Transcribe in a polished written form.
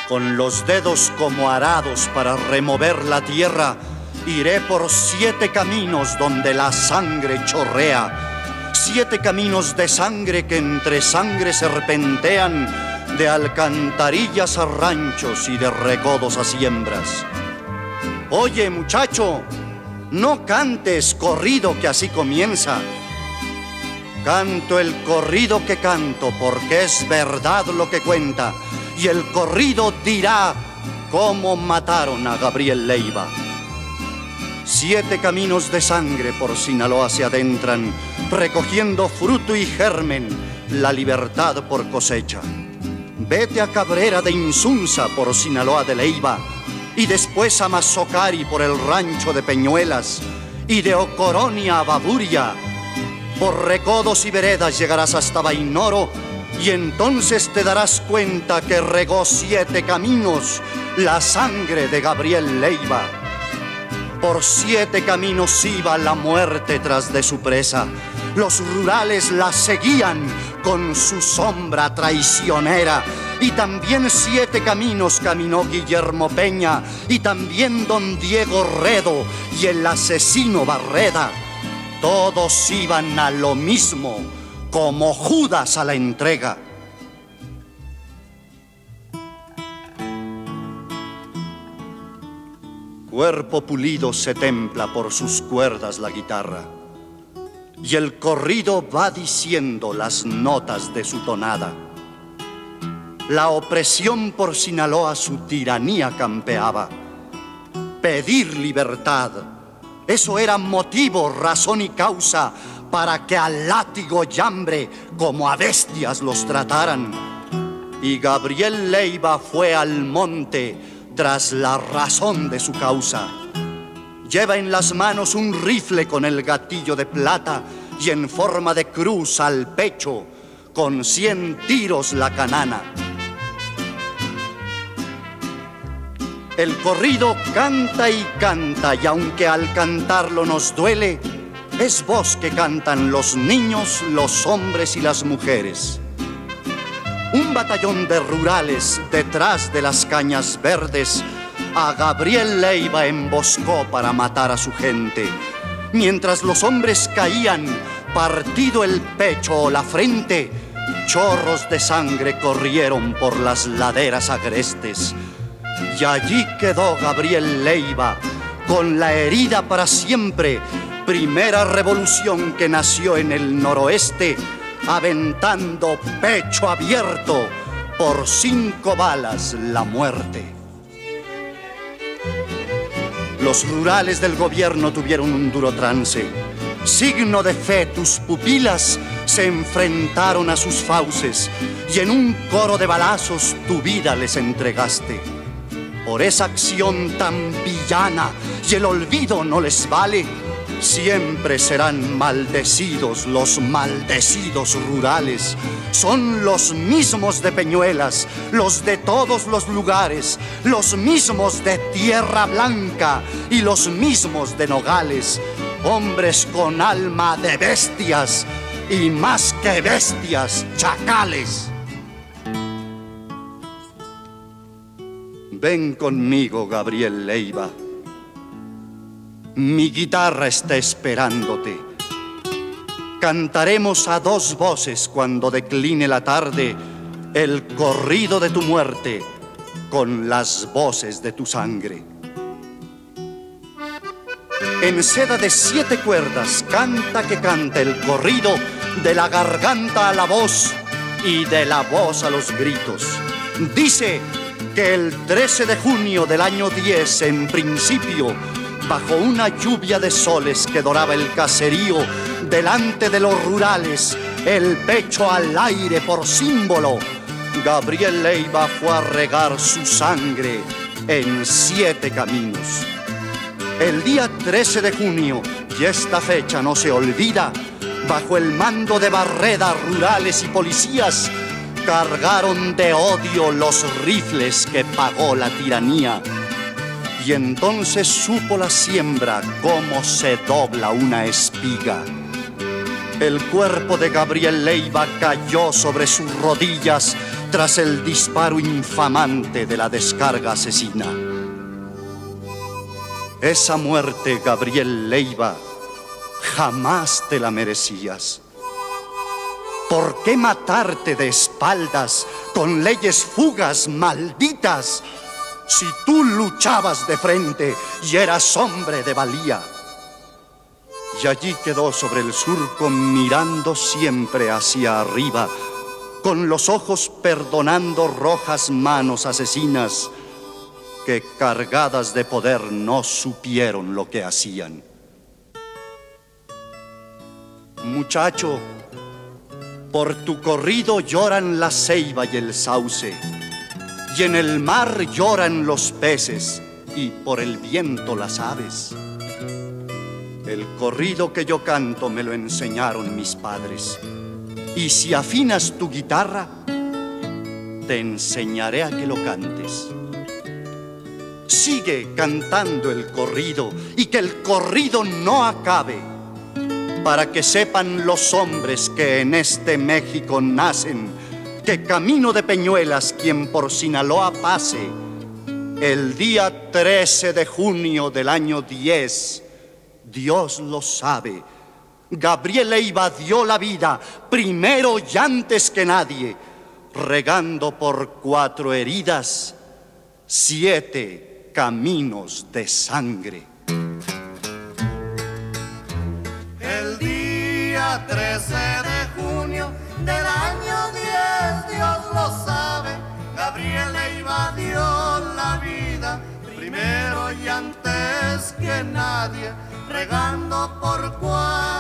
Con los dedos como arados para remover la tierra, iré por 7 caminos donde la sangre chorrea. 7 caminos de sangre que entre sangre serpentean, de alcantarillas a ranchos y de recodos a siembras. Oye, muchacho, no cantes corrido que así comienza. Canto el corrido que canto porque es verdad lo que cuenta. Y el corrido dirá cómo mataron a Gabriel Leiva. 7 caminos de sangre por Sinaloa se adentran, recogiendo fruto y germen, la libertad por cosecha. Vete a Cabrera de Insunza por Sinaloa de Leiva, y después a Mazocari por el rancho de Peñuelas, y de Ocoronia a Baburia. Por recodos y veredas llegarás hasta Vainoro, y entonces te darás cuenta que regó 7 caminos la sangre de Gabriel Leiva. Por 7 caminos iba la muerte tras de su presa. Los rurales la seguían con su sombra traicionera. Y también 7 caminos caminó Guillermo Peña, y también don Diego Redo y el asesino Barreda. Todos iban a lo mismo, como Judas a la entrega. Cuerpo pulido se templa por sus cuerdas la guitarra, y el corrido va diciendo las notas de su tonada. La opresión por Sinaloa su tiranía campeaba. Pedir libertad, eso era motivo, razón y causa para que al látigo y hambre como a bestias los trataran. Y Gabriel Leiva fue al monte tras la razón de su causa. Lleva en las manos un rifle con el gatillo de plata y en forma de cruz al pecho, con 100 tiros la canana. El corrido canta y canta, y aunque al cantarlo nos duele, es voz que cantan los niños, los hombres y las mujeres. Un batallón de rurales detrás de las cañas verdes a Gabriel Leiva emboscó para matar a su gente. Mientras los hombres caían, partido el pecho o la frente, chorros de sangre corrieron por las laderas agrestes. Y allí quedó Gabriel Leiva, con la herida para siempre, primera revolución que nació en el noroeste, aventando pecho abierto por 5 balas la muerte. Los rurales del gobierno tuvieron un duro trance. Signo de fe, tus pupilas se enfrentaron a sus fauces, y en un coro de balazos tu vida les entregaste. Por esa acción tan villana, y el olvido no les vale, siempre serán maldecidos los maldecidos rurales. Son los mismos de Peñuelas, los de todos los lugares, los mismos de Tierra Blanca y los mismos de Nogales. Hombres con alma de bestias y más que bestias, chacales. Ven conmigo, Gabriel Leiva. Mi guitarra está esperándote. Cantaremos a 2 voces cuando decline la tarde el corrido de tu muerte con las voces de tu sangre. En seda de 7 cuerdas canta que canta el corrido, de la garganta a la voz y de la voz a los gritos. Dice que el 13 de junio del año 10, en principio, bajo una lluvia de soles que doraba el caserío, delante de los rurales, el pecho al aire por símbolo, Gabriel Leiva fue a regar su sangre en 7 caminos. El día 13 de junio, y esta fecha no se olvida, bajo el mando de Barreda, rurales y policías, cargaron de odio los rifles que pagó la tiranía. Y entonces supo la siembra cómo se dobla una espiga. El cuerpo de Gabriel Leiva cayó sobre sus rodillas tras el disparo infamante de la descarga asesina. Esa muerte, Gabriel Leiva, jamás te la merecías. ¿Por qué matarte de espaldas con leyes fugas malditas si tú luchabas de frente y eras hombre de valía? Y allí quedó sobre el surco mirando siempre hacia arriba, con los ojos perdonando rojas manos asesinas que cargadas de poder no supieron lo que hacían. Muchacho, por tu corrido lloran la ceiba y el sauce, y en el mar lloran los peces, y por el viento las aves. El corrido que yo canto me lo enseñaron mis padres, y si afinas tu guitarra, te enseñaré a que lo cantes. Sigue cantando el corrido y que el corrido no acabe, para que sepan los hombres que en este México nacen, que camino de Peñuelas quien por Sinaloa pase, el día 13 de junio del año 10, Dios lo sabe, Gabriel Leiva dio la vida primero y antes que nadie, regando por 4 heridas 7 caminos de sangre. El día 13 de junio del año 10, Dios lo sabe, Gabriel Leiva dio la vida primero y antes que nadie, regando por 4